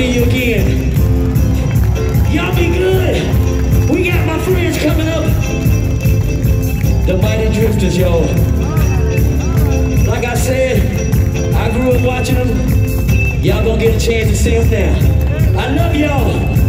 see you again. Y'all be good. We got my friends coming up. The Mighty Drifters, y'all. Like I said, I grew up watching them. Y'all gonna get a chance to see them now. I love y'all.